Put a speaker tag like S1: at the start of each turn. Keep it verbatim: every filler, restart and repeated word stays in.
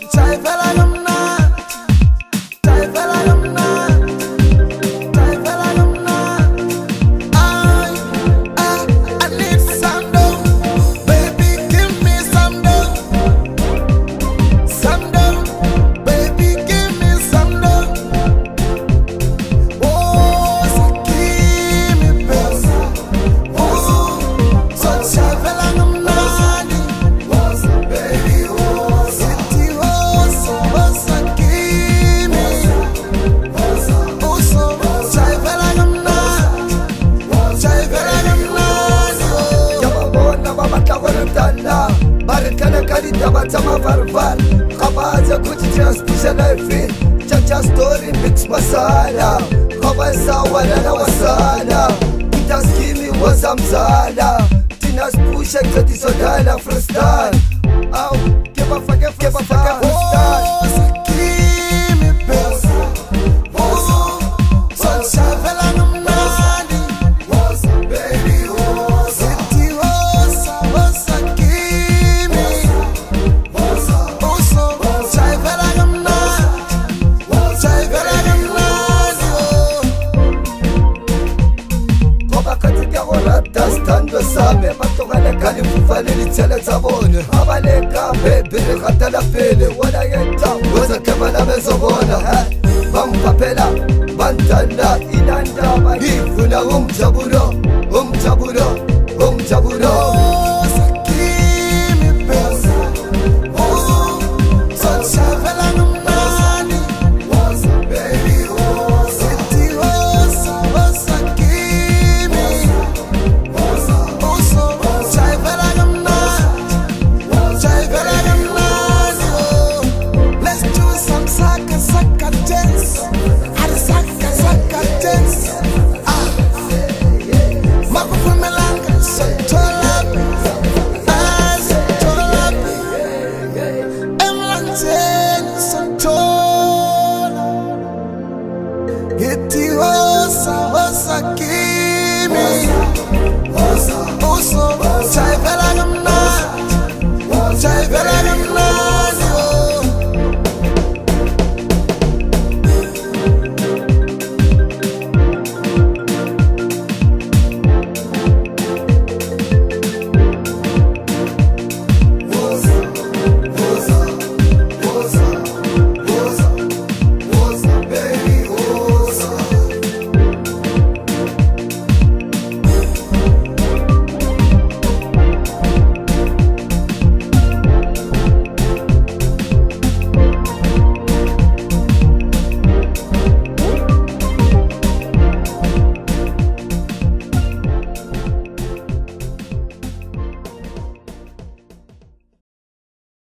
S1: Sama varvar Kabaza kuti transpisha life Chacha story mix masala Kabasa wala na wasala Itaskimi waza mzala Tinas pusha kati sodala freestyle Au, keba fake freestyle Same matokana kali mfufale litele tabone abaleka bebere khatala pele wala yenta waza kemana bezobona bampapela bantala inanda balifuna umjabulo